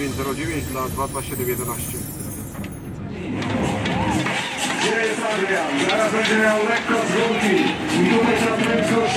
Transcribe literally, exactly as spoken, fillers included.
dziewięć zero dziewięć dla dwa dwa siedem jedenaście. Gdzie jest Adrian? Zaraz będzie miał lekko z górki. I tutaj trzeba prędkość